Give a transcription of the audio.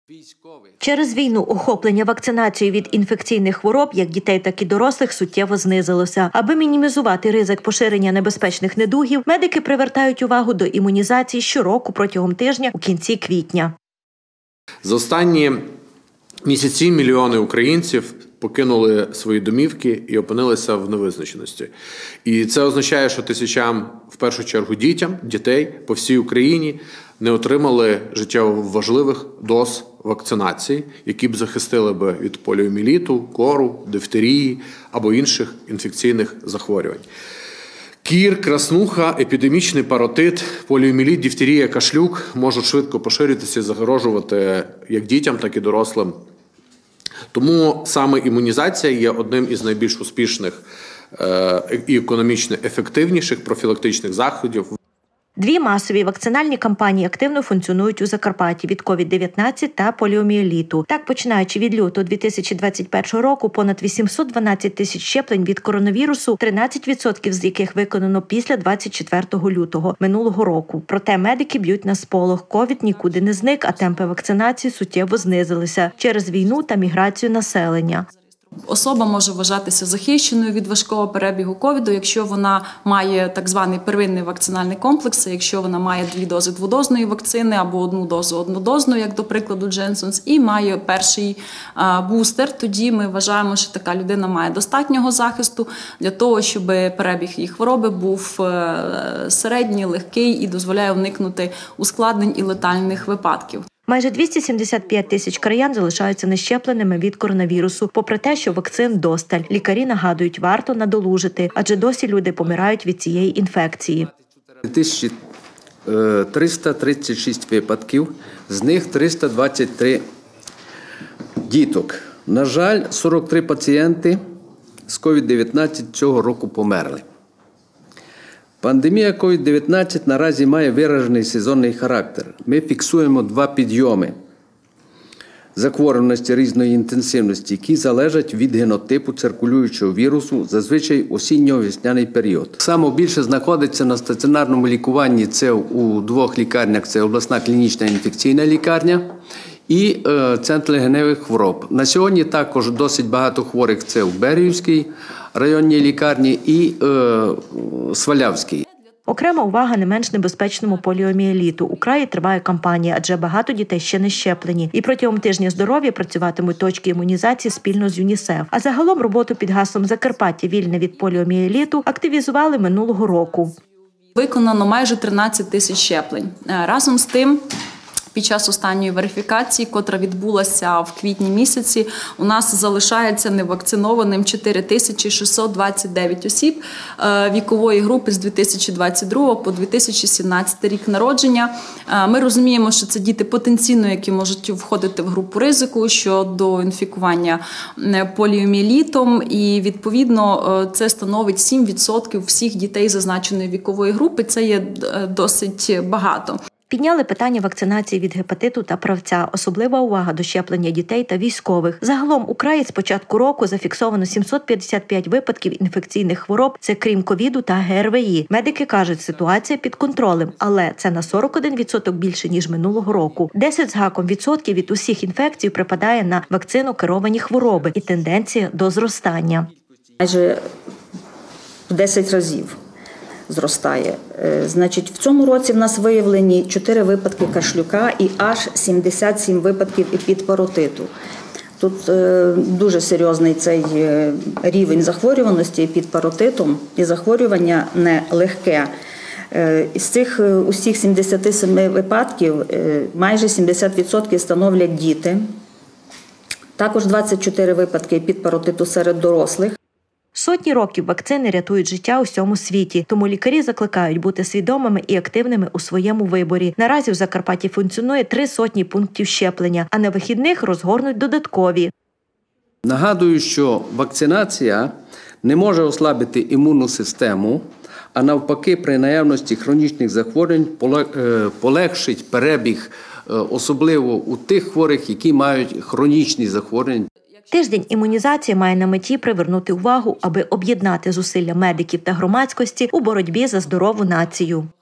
Через війну охоплення вакцинацією від інфекційних хвороб як дітей, так і дорослих суттєво знизилося. Аби мінімізувати ризик поширення небезпечних недугів, медики привертають увагу до імунізації щороку протягом тижня у кінці квітня. За останні місяці мільйони українців покинули свої домівки і опинилися в невизначеності. І це означає, що тисячам, в першу чергу, дітей по всій Україні не отримали життєво важливих доз вакцинації, які б захистили б від поліомієліту, кору, дифтерії або інших інфекційних захворювань. Кір, краснуха, епідемічний паротит, поліомієліт, дифтерія, кашлюк можуть швидко поширюватися і загрожувати як дітям, так і дорослим. Тому саме імунізація є одним із найбільш успішних і економічно ефективніших профілактичних заходів. Дві масові вакцинальні кампанії активно функціонують у Закарпатті від COVID-19 та поліомієліту. Так, починаючи від лютого 2021 року, понад 812 тисяч щеплень від коронавірусу, 13% з яких виконано після 24 лютого минулого року. Проте медики б'ють на сполох. ковід нікуди не зник, а темпи вакцинації суттєво знизилися через війну та міграцію населення. Особа може вважатися захищеною від важкого перебігу ковіду, якщо вона має так званий первинний вакцинальний комплекс, якщо вона має 2 дози дводозної вакцини або 1 дозу однодозної, як до прикладу Дженсонс, і має перший бустер, тоді ми вважаємо, що така людина має достатнього захисту для того, щоб перебіг її хвороби був середній, легкий і дозволяє уникнути ускладнень і летальних випадків. Майже 275 тисяч краян залишаються нещепленими від коронавірусу, попри те, що вакцин досталь. Лікарі нагадують, варто надолужити, адже досі люди помирають від цієї інфекції. 1336 випадків, з них 323 діток. На жаль, 43 пацієнти з COVID-19 цього року померли. Пандемія COVID-19 наразі має виражений сезонний характер. Ми фіксуємо 2 підйоми захворюваності різної інтенсивності, які залежать від генотипу циркулюючого вірусу, зазвичай осінньо-весняний період. Саме більше знаходиться на стаціонарному лікуванні це у 2 лікарнях, це обласна клінічна інфекційна лікарня і центр легеневих хвороб. На сьогодні також досить багато хворих це в Беріївській районній лікарні і Свалявській. Окрема увага не менш небезпечному поліомієліту. У краї триває кампанія, адже багато дітей ще не щеплені. І протягом тижня здоров'я працюватимуть точки імунізації спільно з ЮНІСЕФ. А загалом роботу під гаслом «Закарпаття вільне від поліомієліту» активізували минулого року. Виконано майже 13 тисяч щеплень. Разом з тим, під час останньої верифікації, котра відбулася в квітні місяці, у нас залишається невакцинованим 4629 осіб вікової групи з 2022 по 2017 рік народження. Ми розуміємо, що це діти потенційно, які можуть входити в групу ризику щодо інфікування поліомієлітом, і відповідно це становить 7% всіх дітей зазначеної вікової групи. Це є досить багато. Підняли питання вакцинації від гепатиту та правця. Особлива увага до щеплення дітей та військових. Загалом у краї з початку року зафіксовано 755 випадків інфекційних хвороб, це крім ковіду та ГРВІ. Медики кажуть, ситуація під контролем, але це на 41% більше, ніж минулого року. 10 з гаком відсотків від усіх інфекцій припадає на вакцинокеровані хвороби і тенденція до зростання. Майже в 10 разів зростає. Значить, в цьому році в нас виявлені 4 випадки кашлюка і аж 77 випадків епідпаротиту. Тут дуже серйозний цей рівень захворюваності епідпаротитом, і захворювання не легке. Із цих усіх 77 випадків майже 70% становлять діти. Також 24 випадки епідпаротиту серед дорослих. Сотні років вакцини рятують життя у всьому світі, тому лікарі закликають бути свідомими і активними у своєму виборі. Наразі в Закарпатті функціонує 300 пунктів щеплення, а на вихідних розгорнуть додаткові. Нагадую, що вакцинація не може ослабити імунну систему, а навпаки при наявності хронічних захворювань полегшить перебіг, особливо у тих хворих, які мають хронічні захворювання. Тиждень імунізації має на меті привернути увагу, аби об'єднати зусилля медиків та громадськості у боротьбі за здорову націю.